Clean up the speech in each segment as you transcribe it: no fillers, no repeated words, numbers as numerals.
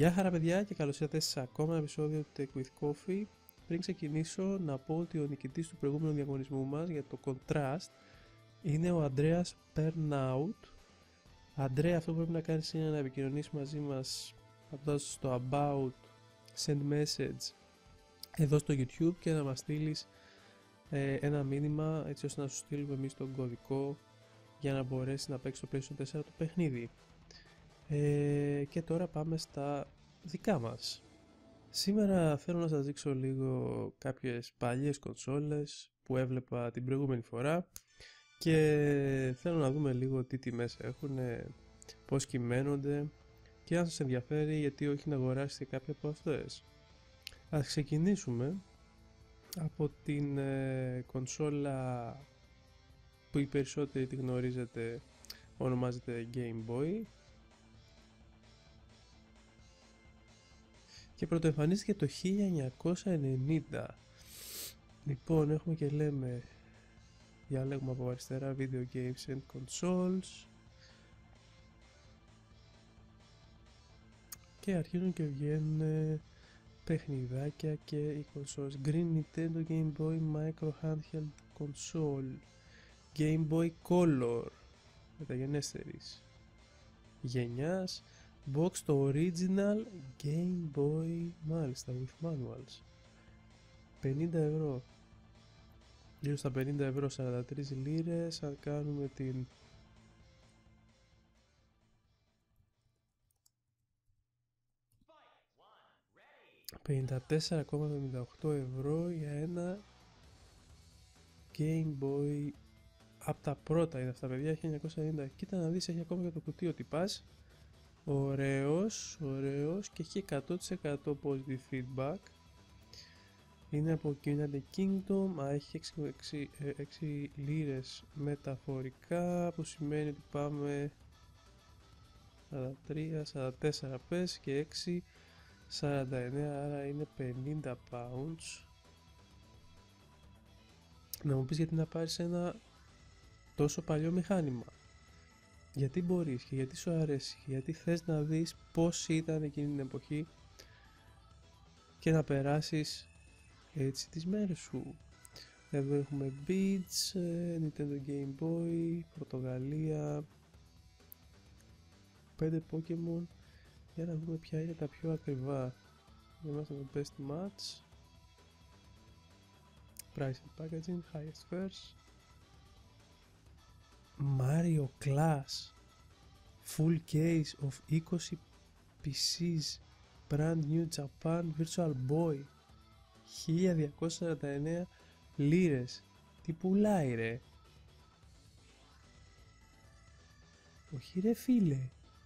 Γεια χαρά παιδιά και καλώς ήρθατε σε ακόμα ένα επεισόδιο του Tech with Coffee. Πριν ξεκινήσω να πω ότι ο νικητής του προηγούμενου διαγωνισμού μας για το Contrast είναι ο Αντρέας Pernout. Αντρέα, αυτό που πρέπει να κάνεις είναι να επικοινωνήσεις μαζί μας πατώντας στο About, Send Message εδώ στο YouTube και να μας στείλεις ένα μήνυμα έτσι ώστε να σου στείλουμε εμείς τον κωδικό για να μπορέσει να παίξει το PlayStation 4 το παιχνίδι. Και τώρα πάμε στα δικά μας. Σήμερα θέλω να σας δείξω λίγο κάποιες παλιές κονσόλες που έβλεπα την προηγούμενη φορά και θέλω να δούμε λίγο τι τιμές έχουν, πώς κυμαίνονται και αν σας ενδιαφέρει γιατί όχι να αγοράσετε κάποια από αυτές. Ας ξεκινήσουμε από την κονσόλα που οι περισσότεροι τη γνωρίζετε, ονομάζεται Game Boy και πρωτοεμφανίστηκε το 1990. Λοιπόν, έχουμε και λέμε, διαλέγουμε από αριστερά Video Games and Consoles και αρχίζουν και βγαίνουν παιχνιδάκια και οι consoles. Green Nintendo Game Boy Micro Handheld Console, Game Boy Color μεταγενέστερης γενιάς, box το original Game Boy, μάλιστα with manuals, 50 ευρώ, γύρω στα 50 ευρώ, 43 λίρες αν κάνουμε την $54,78 ευρώ για ένα Game Boy από τα πρώτα είναι αυτά παιδιά, 1990. Κοίτα να δεις, έχει ακόμα και το κουτί ο τυπάς. Ωραίος και έχει 100% positive feedback. Είναι από United Kingdom, έχει 6 λίρες μεταφορικά, που σημαίνει ότι πάμε 43, 44 πες και 6, 49, άρα είναι 50 pounds. Να μου πεις γιατί να πάρεις ένα τόσο παλιό μηχάνημα, γιατί μπορείς και γιατί σου αρέσει και γιατί θες να δεις πώς ήταν εκείνη την εποχή και να περάσεις έτσι τις μέρες σου. Εδώ έχουμε Beats, Nintendo Game Boy, Πορτογαλία, 5 Pokemon. Για να δούμε ποια είναι τα πιο ακριβά. Είμαστε το Best Match, Price and Packaging, Highest First, Mario Class, Full Case of 20 PCs, Brand New Japan Virtual Boy, 1249 λίρες. Τι πουλάει ρε? Όχι ρε φίλε.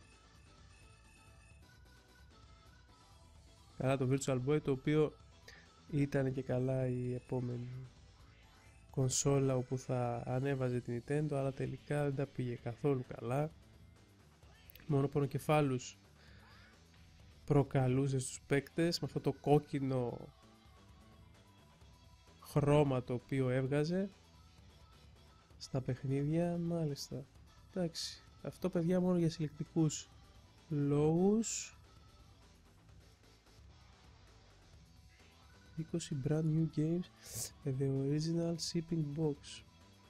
Καλά το Virtual Boy, το οποίο ήταν και καλά η επόμενη κονσόλα όπου θα ανέβαζε την Nintendo, αλλά τελικά δεν τα πήγε καθόλου καλά. Μόνο πονοκεφάλους προκαλούσε στους παίκτες με αυτό το κόκκινο χρώμα το οποίο έβγαζε στα παιχνίδια. Μάλιστα, εντάξει, αυτό παιδιά μόνο για συλλεκτικούς λόγους. 20 brand new games the original shipping box.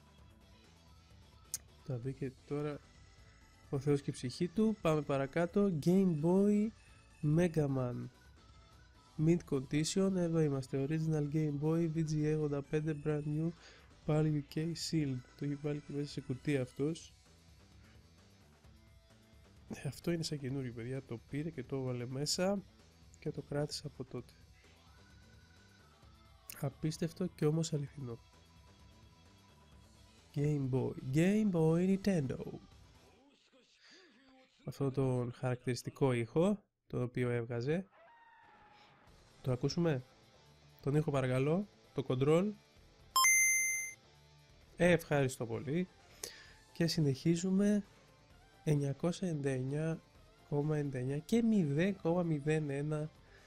Τα βρήκε τώρα ο Θεός και η ψυχή του. Πάμε παρακάτω. Game Boy Mega Man Mint Condition. Εδώ είμαστε. Original Game Boy VGA 85 brand new PAL UK sealed. Το έχει βάλει και μέσα σε κουτί αυτός. Αυτό είναι σαν καινούριο παιδιά. Το πήρε και το έβαλε μέσα και το κράτησα από τότε. Απίστευτο και όμως αληθινό. Game Boy Nintendo. Αυτό τον χαρακτηριστικό ήχο το οποίο έβγαζε. Το ακούσουμε? Τον ήχο παρακαλώ. Το control. Ευχαριστώ πολύ. Και συνεχίζουμε. 999,99 και 0,01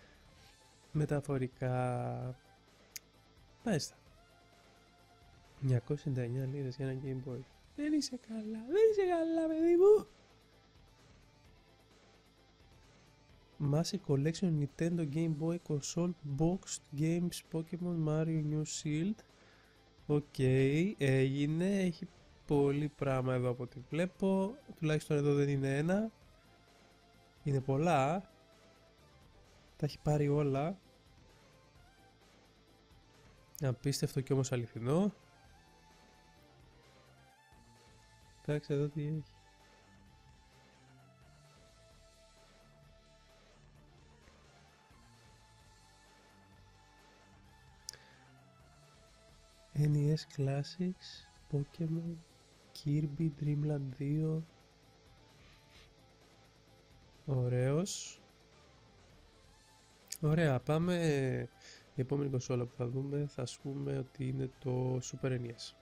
μεταφορικά. Μάλιστα. 999 λίρες για ένα Game Boy. Δεν είσαι καλά παιδί μου. Massive Collection Nintendo Game Boy Console Boxed Games Pokemon Mario New Shield. Οκ, έγινε. Έχει πολύ πράγμα εδώ από ό,τι βλέπω. Τουλάχιστον εδώ δεν είναι ένα. Είναι πολλά. Τα έχει πάρει όλα. Απίστευτο και όμως αληθινό. Εντάξει, εδώ τι έχει. NES Classics, Pokemon, Kirby, Dreamland 2. Ωραίος. Ωραία, πάμε. Η επόμενη κονσόλα που θα δούμε θα ας πούμε ότι είναι το Super NES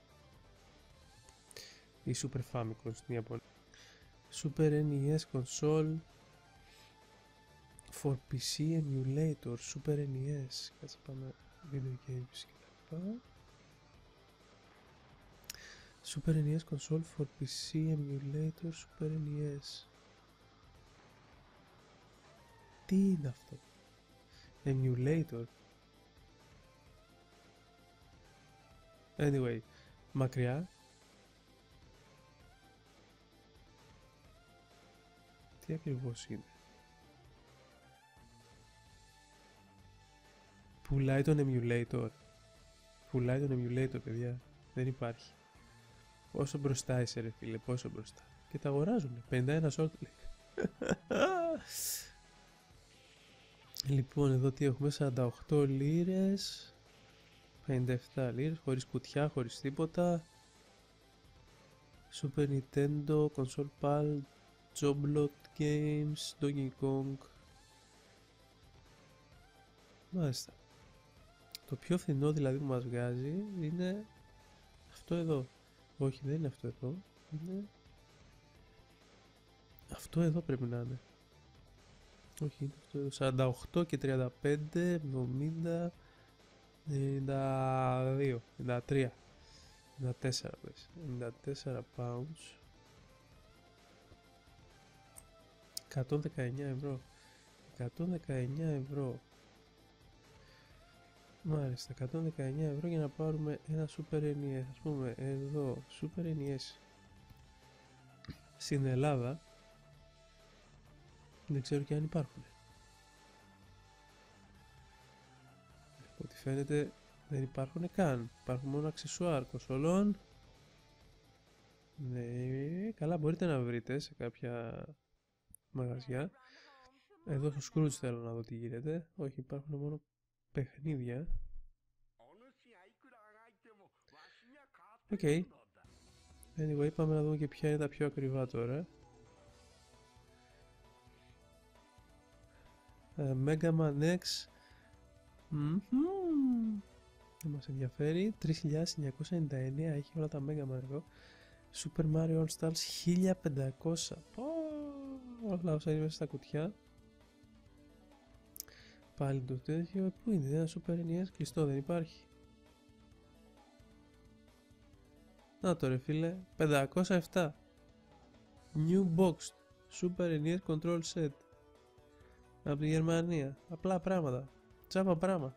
ή Super Famicom στην Ιαπωνία. Super NES console for PC emulator, Super NES. Κάτσε πάμε video games κλπ. Super NES console for PC emulator, Super NES. Τι είναι αυτό? Emulator. Anyway, μακριά. Τι ακριβώς είναι? Πουλάει τον emulator. Πουλάει τον emulator, παιδιά. Δεν υπάρχει. Πόσο μπροστά είσαι ρε φίλε, πόσο μπροστά. Και τα αγοράζουνε. 51 short link. Λοιπόν, εδώ τι έχουμε? 48 λίρες. 57 λίρες, χωρίς κουτιά, χωρίς τίποτα. Super Nintendo, Console Pal, Joblot Games, Donkey Kong. Μάλιστα. Το πιο φθηνό δηλαδή που μας βγάζει είναι αυτό εδώ. Όχι, δεν είναι αυτό εδώ. Είναι αυτό εδώ, πρέπει να είναι. Όχι, είναι αυτό εδώ. 48 και 35, 70, 92, 93, 94 πες. 94 pounds. 119 ευρώ. 119 ευρώ. Μάλιστα, 119 ευρώ για να πάρουμε ένα Super NES. Ας πούμε εδώ, Super NES στην Ελλάδα δεν ξέρω και αν υπάρχουν. Ό,τι φαίνεται δεν υπάρχουν καν. Υπάρχουν μόνο αξεσουάρ κονσολών. Ναι, καλά, μπορείτε να βρείτε σε κάποια μαγαζιά. Εδώ στο Scrooge θέλω να δω τι γίνεται. Όχι, υπάρχουν μόνο παιχνίδια. Οκ. Anyway, πάμε να δούμε και ποια είναι τα πιο ακριβά τώρα. Mega Man X. Δεν μας ενδιαφέρει. 3.999, έχει όλα τα Mega Man εδώ. Super Mario All Stars 1500. Όλα όσα είναι μέσα στα κουτιά. Πάλι το τέτοιο. Πού είναι? Ένα Super NES κλειστό, δεν υπάρχει. Να το ρε φίλε. 507. New Boxed Super NES Control Set. Από τη Γερμανία. Απλά πράγματα. Τσάπα πράγμα.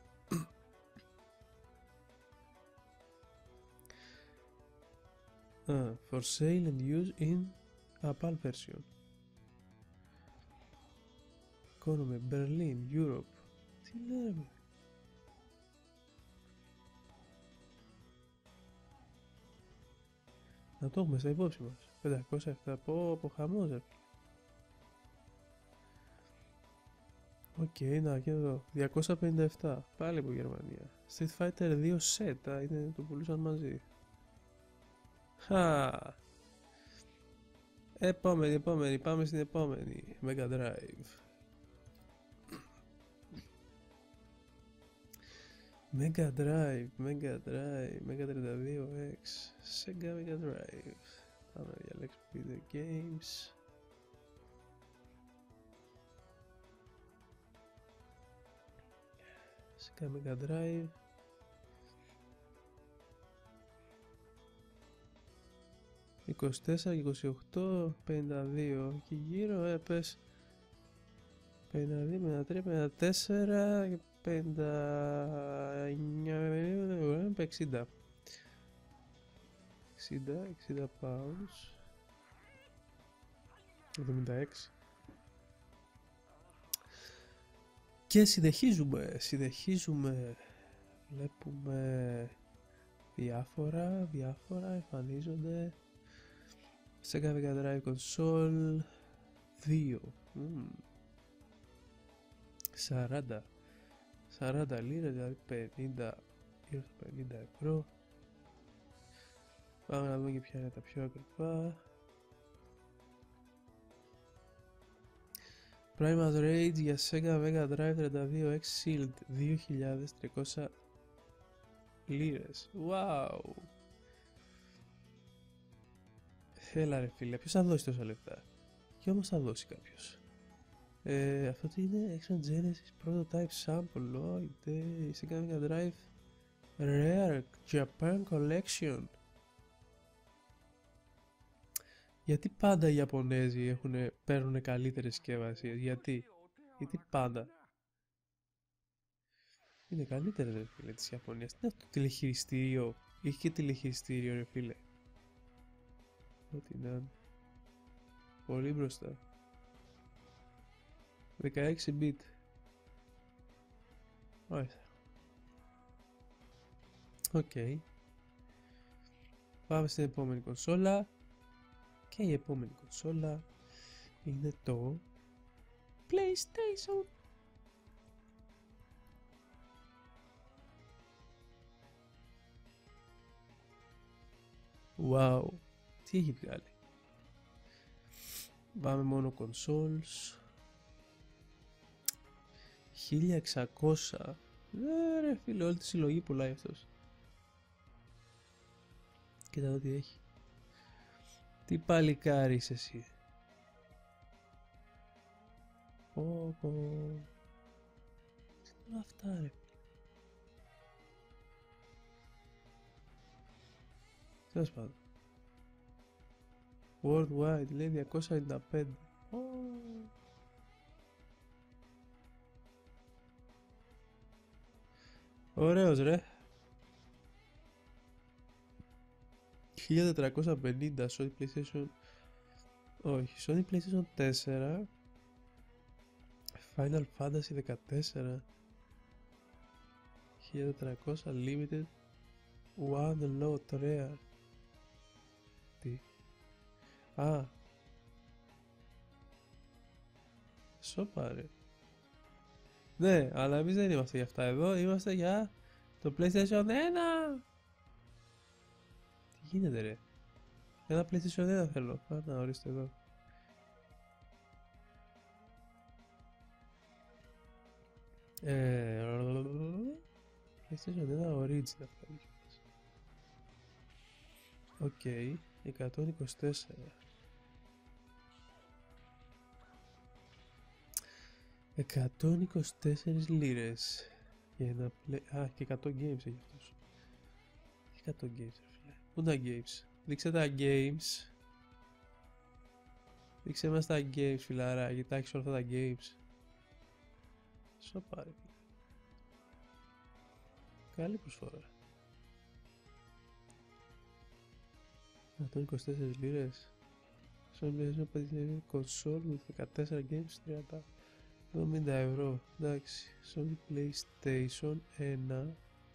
For sale and use in PAL version. Economy, Berlin, Europe. Τι λέμε? Να το έχουμε στα υπόψη μας. 507 από χαμός ρε. Οκ, να και εδώ. 257. Πάλι από Γερμανία. Street Fighter 2 set. Είναι, το πουλούσαν μαζί. Χα. Επόμενη. Πάμε στην επόμενη. Mega Drive. Mega Drive. Mega 32X. Sega Mega Drive. Πάμε να διαλέξουμε video games. Sega Mega Drive. 24, 28, 52 εκεί γύρω, πες 52, 53, 54 και 59, 60. 60 pounds. 76. Και συνεχίζουμε. Βλέπουμε διάφορα εμφανίζονται. Sega Mega Drive Console 2. 40 λίρες, δηλαδή 50 ευρώ. Πάμε να δούμε και ποια είναι τα πιο ακριβά. Primal Rage για Sega Mega Drive 32X Shield 2.300 λίρες. Wow! Έλα ρε φίλε, ποιος θα δώσει τόσα λεφτά? Και όμως θα δώσει κάποιος. Αυτό τι είναι? Exxon Genesis Prototype Sample. Λόιτε, Sega Mega Drive Rare Japan Collection. Γιατί πάντα οι Ιαπωνέζοι παίρνουν καλύτερες συσκευασίες? Γιατί πάντα είναι καλύτερες ρε φίλε της Ιαπωνίας. Τι είναι αυτό το τηλεχειριστήριο? Έχει και τηλεχειριστήριο ρε φίλε. Ό,τι να είναι. Πολύ μπροστά. 16 bit. Μάλιστα. Οκ. Πάμε στην επόμενη κονσόλα. Και η επόμενη κονσόλα είναι το PlayStation. Wow. Τι έχει βγάλει? Πάμε μόνο consoles. 1600. Ρε φίλε, όλη τη συλλογή πουλάει αυτός. Κοίτα εδώ τι έχει. Τι παλικάρι είσαι εσύ? Πω. Τι είναι αυτά ρε? Τέλος πάντων. Worldwide λέει 295. Ωραίος ρε. 1450 Sony PlayStation. Όχι, Sony PlayStation 4. Final Fantasy 14. 1400 Limited One Lot Rare. Τι? Σόπα ρε. Ναι, αλλά εμείς δεν είμαστε για αυτά εδώ. Είμαστε για το PlayStation 1. Τι γίνεται ρε? Ένα PlayStation 1 θέλω. Να ορίστε εδώ. PlayStation 1 Original. Οκ, 124. $124 λίρες για ένα και 100 games έχει αυτός. 100 games ρε φίλε. Πού είναι τα games? Δείξε τα games. Δείξε μας τα games φιλαρά, γιατί έχεις όλα αυτά τα games. Σοπά ρε φίλε. Καλή προσφορά. 124 λίρες. Sony PlayStation console with 14 games 70 ευρώ. Εντάξει. Sony PlayStation 1.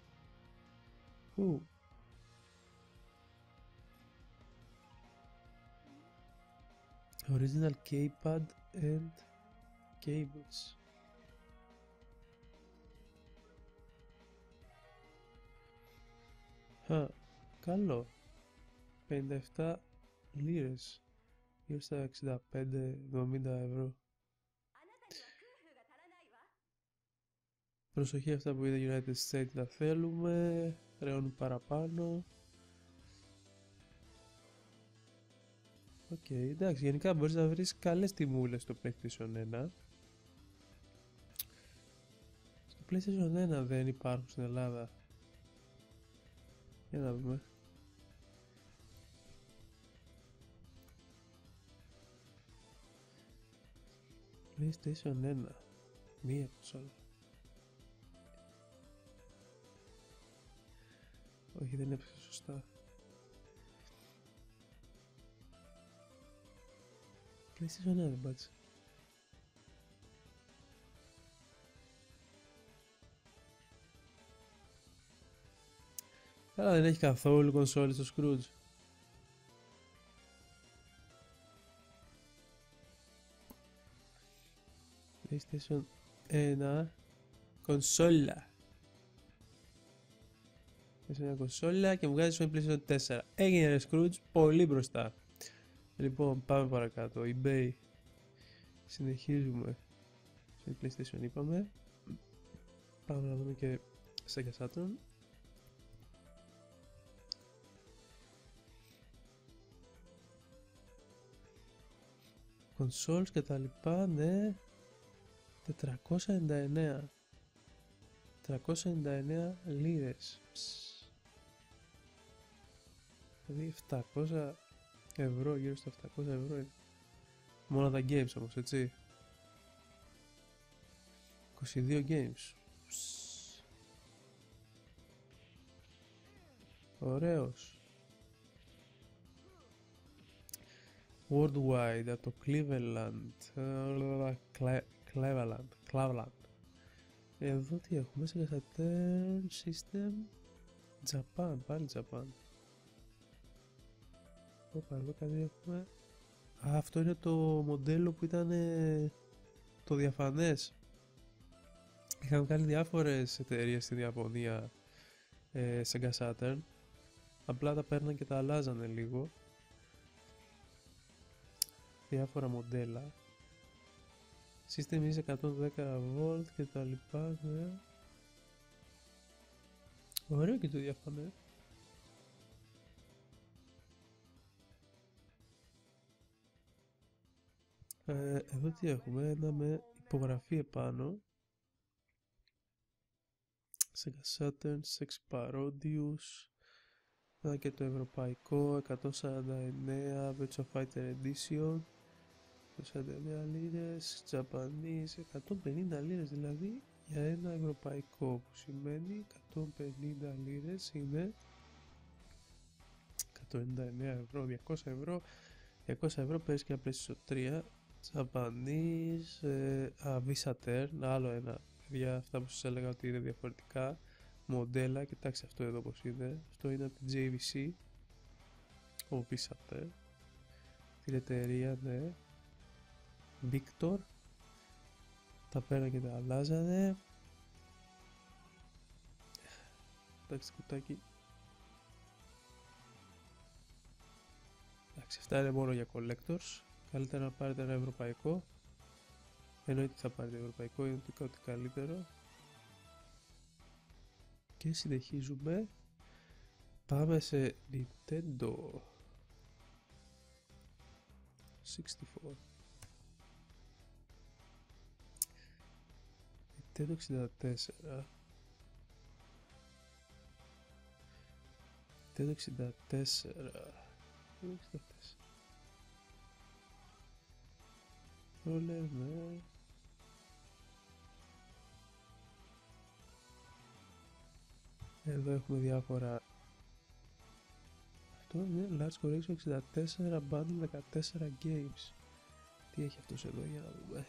Original keypad and cables. Καλό. 57 λίρες. Γύρω στα 65-70 ευρώ. Προσοχή, αυτά που είδε United States τα θέλουμε. Χρεώνουν παραπάνω. Οκ, εντάξει, γενικά μπορείς να βρεις καλές τιμούλες στο PlayStation 1. Στο PlayStation 1 δεν υπάρχουν στην Ελλάδα. Για να δούμε. PlayStation 1. Μία κονσόλα. Όχι, δεν έπαιξε σωστά. PlayStation 1 δεν πάτησε. Καλά, δεν έχει καθόλου κονσόλη στο Scrooge. PlayStation 1 κονσόλα. Είσαι μια κονσόλα και μου βγάζεις στο PlayStation 4. Έγινε ρε Scrooge πολύ μπροστά. Λοιπόν, πάμε παρακάτω. eBay. Συνεχίζουμε. Στο PlayStation είπαμε. Πάμε να δούμε και Sega Saturn. Consoles και τα λοιπά, ναι. 499. 499 λίρες. Δηλαδή 700 ευρώ, γύρω στα 700 ευρώ είναι. Μόνο τα games όμως, έτσι. 22 games. Ωραίος. Worldwide από το Cleveland. Cleveland. Εδώ τι έχουμε, σε Saturn System Japan, πάλι Japan. Όπα, εδώ κάτι έχουμε. Α, αυτό είναι το μοντέλο που ήταν το διαφανές. Είχαν κάνει διάφορες εταιρείες στην Ιαπωνία Sega Saturn. Απλά τα παίρναν και τα αλλάζανε λίγο. Διάφορα μοντέλα. System is 110V και τα λοιπά, ναι. Ωραίο και το διαφανές. Εδώ τι έχουμε, ένα με υπογραφή επάνω. Sega Saturn, Sex Parodius. Ένα και το ευρωπαϊκό, 149 Virtua Fighter Edition. 149 λίρες, Japanese, 150 λίρες δηλαδή για ένα ευρωπαϊκό, που σημαίνει 150 λίρες είναι 199 ευρώ, 200 ευρώ, 200 ευρώ παίρνεις και ένα PlayStation 3, Japanese, Visater, άλλο ένα, παιδιά, αυτά που σας έλεγα ότι είναι διαφορετικά μοντέλα, κοιτάξτε αυτό εδώ πως είναι, αυτό είναι από την JVC, ο Visater, την εταιρεία, ναι. Victor, τα πέρα και τα αλλάζανε. Εντάξει, κουτάκι. Εντάξει, αυτά είναι μόνο για collectors. Καλύτερα να πάρετε ένα ευρωπαϊκό. Εννοείται θα πάρετε ευρωπαϊκό, είναι ό,τι καλύτερο. Και συνεχίζουμε. Πάμε σε Nintendo 64. Nintendo 64. Nintendo 64. Roller, ναι. Εδώ έχουμε διάφορα. Αυτό είναι Large Collection 64 Bundle 14 Games. Τι έχει αυτός εδώ για να δούμε.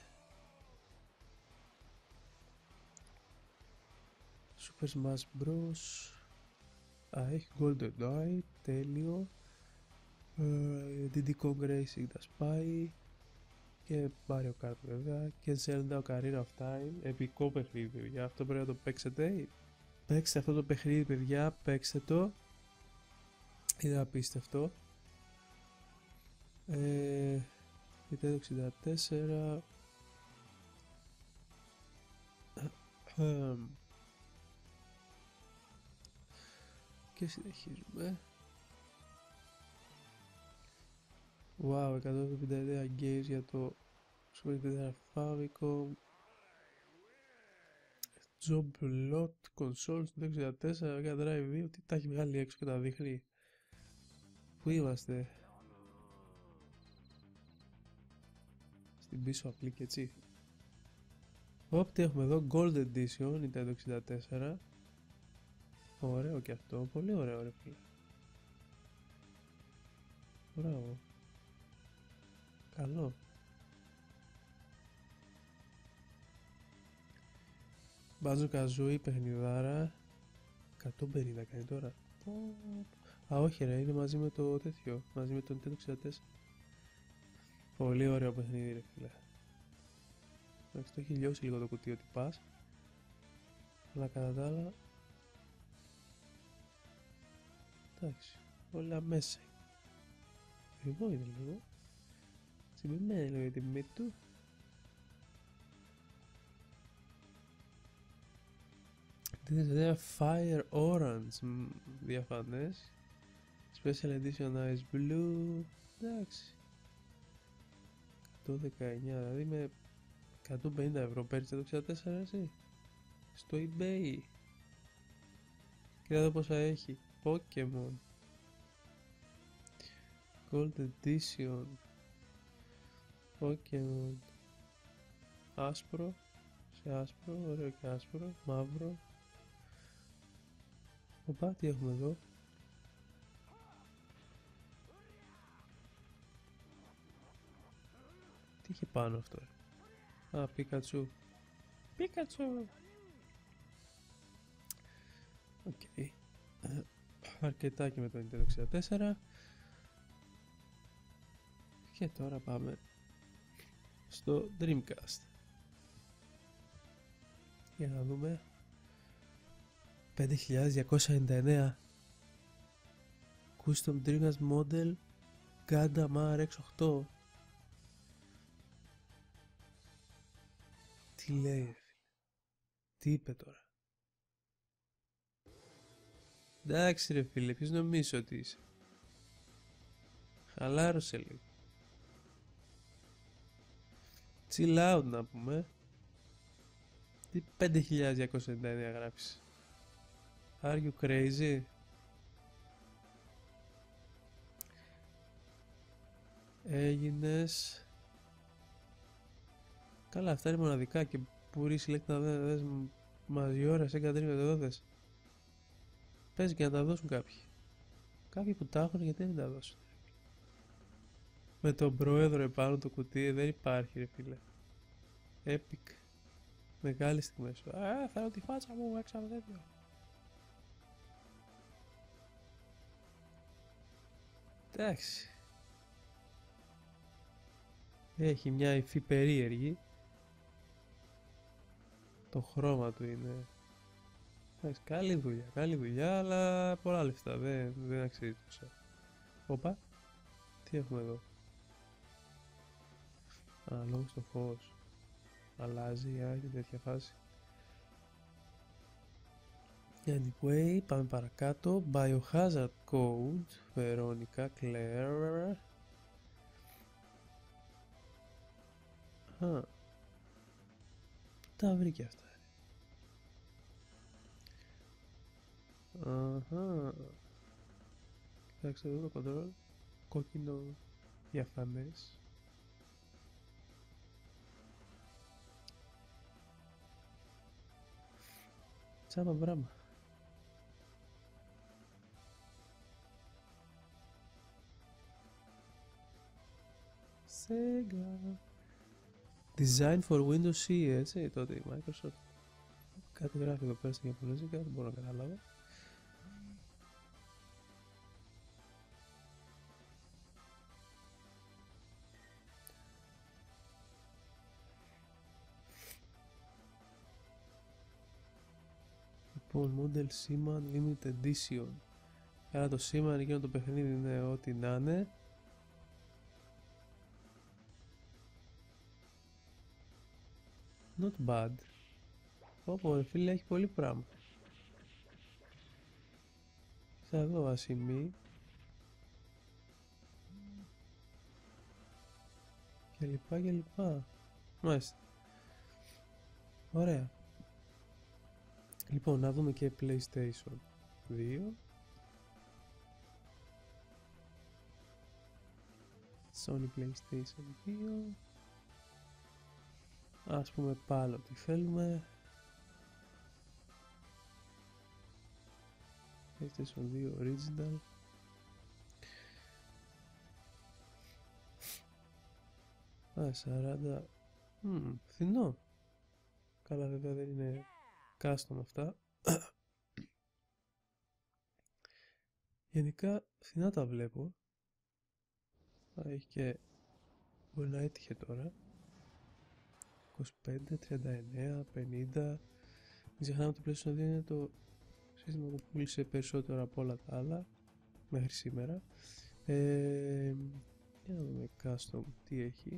Super Smash Bros. Α, έχει Golden Eye, τέλειο. Diddy Kong Racing τα σπάει. Και Mario Kart βέβαια. Και Zelda Ocarina of Time. Επικό παιχνίδι, παιδιά. Αυτό πρέπει να το παίξετε. Παίξτε αυτό το παιχνίδι, παιδιά. Παίξτε το. Είναι απίστευτο. Nintendo 64. Και συνεχίζουμε. Wow, 179 games για το Super Nintendo Famicom. Job Lot Consoles 64, Mega Drive 2. Τι τα έχει βγάλει έξω και τα δείχνει. Πού είμαστε? Στην πίσω απλή και έτσι. Όπ, τι έχουμε εδώ, Gold Edition, Nintendo 64. Ωραίο και αυτό, πολύ ωραίο ρε φίλε. Μπράβο. Καλό. Μπάζο Καζούι, παιχνιδάρα. 150 κάνει τώρα. Α, όχι ρε, είναι μαζί με το τέτοιο. Μαζί με το Nintendo 64. Πολύ ωραίο παιχνίδι ρε φίλε. Εντάξει, το έχει λιώσει λίγο το κουτί ότι πας. Αλλά κατά τα άλλα... εντάξει, όλα μέσα. Ακριβό είναι λίγο. Συμπληρωμένη λίγο για την μύτη του. Δείτε Fire Orange, διαφανές. Special Edition Ice Blue. Εντάξει. 119, δηλαδή με 150 ευρώ παίρνεις το 64 εσύ. Στο eBay. Κοίτα εδώ πόσα έχει. Pokemon. Gold Edition. Pokemon. Άσπρο. Σε άσπρο, ωραίο και άσπρο. Μαύρο. Οπα, τι έχουμε εδώ. Τι έχει πάνω αυτό. Α, Pikachu. Pikachu. Οκ. Αρκετά και με το Nintendo 64. Και τώρα πάμε στο Dreamcast. Για να δούμε. 5.299 Custom Dreamcast Model Gundam RX-8. Τι λέει ρε φίλε. Τι είπε τώρα. Εντάξει ρε φίλε, ποιος νομίζεις ότι είσαι. Χαλάρωσε λίγο. Chill out να πούμε. Τι 5.299 γράφεις. Are you crazy? Έγινες. Καλά, αυτά είναι μοναδικά και που select να δες μαζί ώρα σε εγκατρίμιο εδώ δες. Πες και να τα δώσουν κάποιοι. Κάποιοι που τα έχουν γιατί δεν τα δώσουν. Με τον πρόεδρο επάνω το κουτί δεν υπάρχει ρε φίλε. Epic. Μεγάλη στιγμή σου. Α, θέλω τη φάτσα μου έξω από τέτοιο. Εντάξει. Έχει μια υφή περίεργη. Το χρώμα του είναι. Εντάξει, καλή δουλειά, αλλά πολλά λεφτά. Δεν αξίζει τόσο. Όπα. Τι έχουμε εδώ. Α, λόγω στο φως. Αλλάζει και τέτοια φάση. Anyway, πάμε παρακάτω. Biohazard Code, Veronica Claire. Πού τα βρήκε αυτά. Αχα. Κοιτάξτε εδώ το control. Κόκκινο διαφανές. Τσάμα μπράμα. Sega. Design for Windows CE, έτσι, τότε η Microsoft. Κάτι γράφει εδώ πέρα στην Ιαπωνέζικα, δεν μπορώ να καταλάβω. Λοιπόν, Model Seaman Limited Edition. Άρα το Seaman εκείνο το παιχνίδι είναι ό,τι να είναι. Not bad. Όπο ρε φίλε, έχει πολύ πράγμα. Θα δω ασημή. Και λοιπά και λοιπά. Μάλιστα. Ωραία. Λοιπόν, να δούμε και PlayStation 2. Sony PlayStation 2. Ας πούμε πάλι τι θέλουμε. PlayStation 2 Original. Α, 40. Φθηνό. Καλά, βέβαια δεν είναι custom αυτά. Γενικά φθηνά τα βλέπω. Έχει και... μπορεί να έτυχε τώρα. 25, 39, 50. Μην ξεχνάμε ότι το PlayStation 2 είναι το σύστημα που πούλησε περισσότερο από όλα τα άλλα μέχρι σήμερα. Για να δούμε custom τι έχει.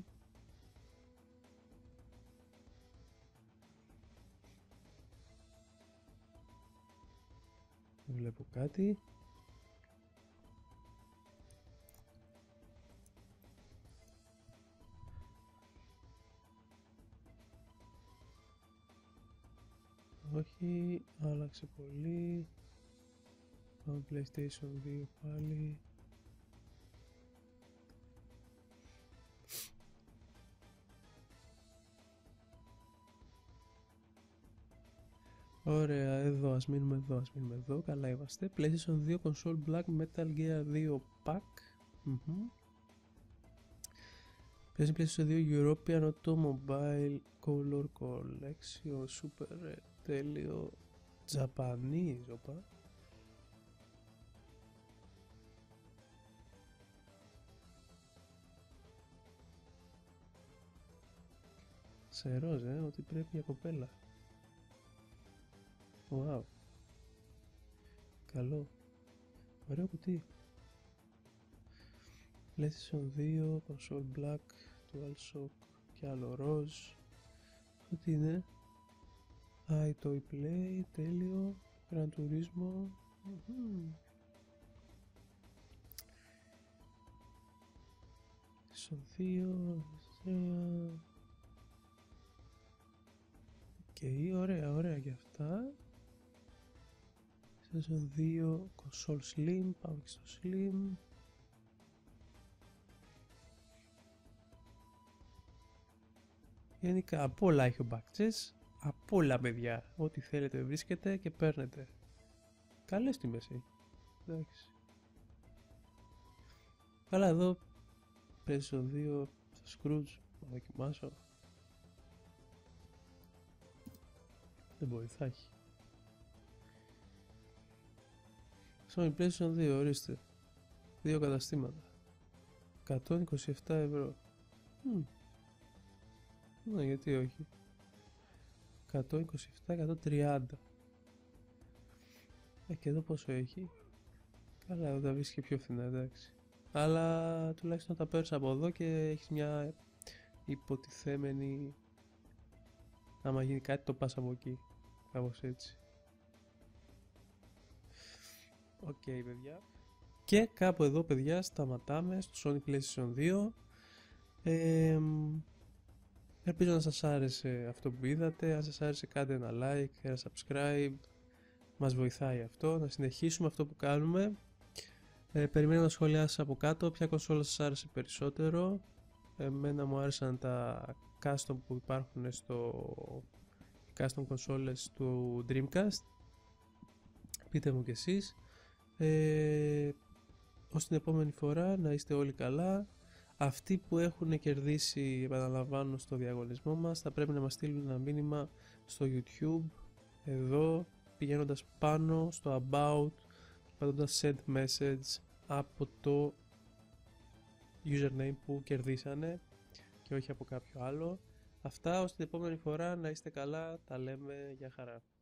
Δεν βλέπω κάτι. Όχι, άλλαξε πολύ. Πάμε PlayStation 2 πάλι. Ωραία, εδώ, ας μείνουμε εδώ, καλά είμαστε. PlayStation 2 Console Black Metal Gear 2 Pack. PlayStation 2 European Automobile Color Collection Super τέλειο Japanese, όπα. Σε ροζ, ότι πρέπει για κοπέλα. Wow. Καλό. Ωραίο κουτί. PlayStation 2, Console Black, DualShock και άλλο ροζ. Αυτό τι είναι? iToy Play, τέλειο. Gran Turismo. PlayStation 2, 3. Οκ, ωραία και αυτά. PlayStation 2, Console Slim, πάμε και στο Slim. Γενικά από όλα έχει ο Backchess, από όλα παιδιά, ό,τι θέλετε βρίσκετε και παίρνετε. Καλές τιμές έχει, εντάξει. Καλά, εδώ PlayStation 2 στο Scrooge, να δοκιμάσω. Δεν βοηθάει. Sony PlayStation 2, ορίστε. 2 καταστήματα. 127 ευρώ. Ναι, γιατί όχι. 127, 130. Και εδώ πόσο έχει. Καλά, εδώ τα βρίσκει και πιο φθηνά, εντάξει. Αλλά τουλάχιστον τα παίρνεις από εδώ και έχεις μια υποτιθέμενη... άμα γίνει κάτι το πας από εκεί. Κάπως έτσι. Οκ, παιδιά. Και κάπου εδώ, παιδιά, σταματάμε στο Sony PlayStation 2. Ελπίζω να σας άρεσε αυτό που είδατε. Αν σας άρεσε, κάντε ένα like, ένα subscribe. Μας βοηθάει αυτό να συνεχίσουμε αυτό που κάνουμε. Περιμένω να σχολιάσεις από κάτω ποια κονσόλα σας άρεσε περισσότερο. Εμένα μου άρεσαν τα custom που υπάρχουν στο custom consoles του Dreamcast. Πείτε μου κι εσείς. Ως την επόμενη φορά να είστε όλοι καλά. Αυτοί που έχουν κερδίσει, επαναλαμβάνω, στο διαγωνισμό μας θα πρέπει να μας στείλουν ένα μήνυμα στο YouTube, εδώ, πηγαίνοντας πάνω στο About, πατώντας Send Message από το username που κερδίσανε και όχι από κάποιο άλλο. Αυτά, ως την επόμενη φορά να είστε καλά, τα λέμε, για χαρά.